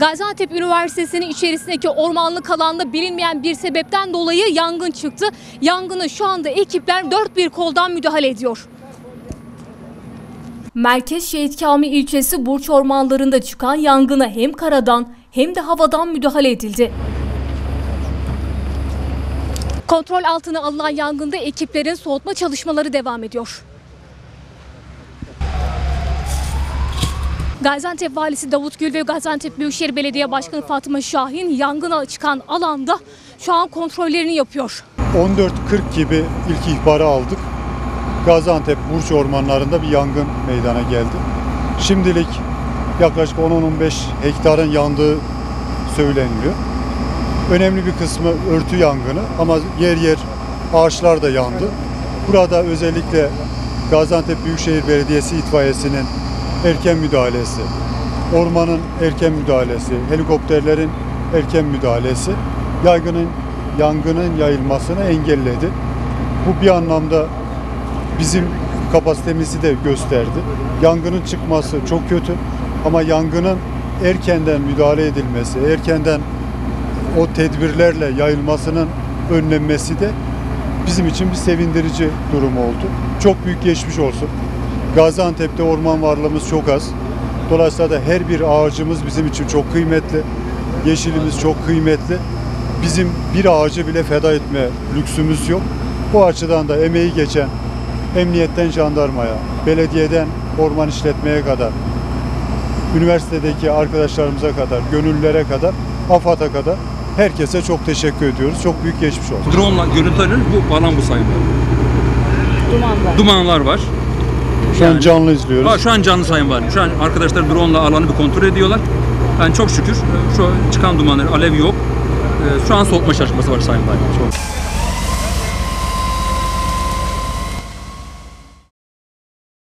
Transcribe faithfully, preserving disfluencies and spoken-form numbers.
Gaziantep Üniversitesi'nin içerisindeki ormanlık alanda bilinmeyen bir sebepten dolayı yangın çıktı. Yangını şu anda ekipler dört bir koldan müdahale ediyor. Merkez Şehit Kamil ilçesi Burç ormanlarında çıkan yangına hem karadan hem de havadan müdahale edildi. Kontrol altına alınan yangında ekiplerin soğutma çalışmaları devam ediyor. Gaziantep Valisi Davut Gül ve Gaziantep Büyükşehir Belediye Başkanı Fatma Şahin yangına çıkan alanda şu an kontrollerini yapıyor. on dört kırk gibi ilk ihbarı aldık. Gaziantep Burç ormanlarında bir yangın meydana geldi. Şimdilik yaklaşık on on beş hektarın yandığı söyleniyor. Önemli bir kısmı örtü yangını ama yer yer ağaçlar da yandı. Burada özellikle Gaziantep Büyükşehir Belediyesi itfaiyesinin erken müdahalesi, ormanın erken müdahalesi, helikopterlerin erken müdahalesi yangının yangının yayılmasını engelledi. Bu bir anlamda bizim kapasitemizi de gösterdi. Yangının çıkması çok kötü ama yangının erkenden müdahale edilmesi, erkenden o tedbirlerle yayılmasının önlenmesi de bizim için bir sevindirici durum oldu. Çok büyük geçmiş olsun. Gaziantep'te orman varlığımız çok az. Dolayısıyla da her bir ağacımız bizim için çok kıymetli. Yeşilimiz çok kıymetli. Bizim bir ağacı bile feda etme lüksümüz yok. Bu açıdan da emeği geçen emniyetten jandarmaya, belediyeden orman işletmeye kadar, üniversitedeki arkadaşlarımıza kadar, gönüllülere kadar, AFAD'a kadar herkese çok teşekkür ediyoruz. Çok büyük geçmiş olsun. Drone'la görüntülerin bu alan bu sayılır. Dumanlar. Dumanlar var. Şu Yani, an canlı izliyoruz. Ha, şu an canlı sayım var. Şu an arkadaşlar drone'la alanı bir kontrol ediyorlar. Yani çok şükür şu çıkan dumanlar, alev yok. Şu an soğutma çalışması var sayın valim. Çok.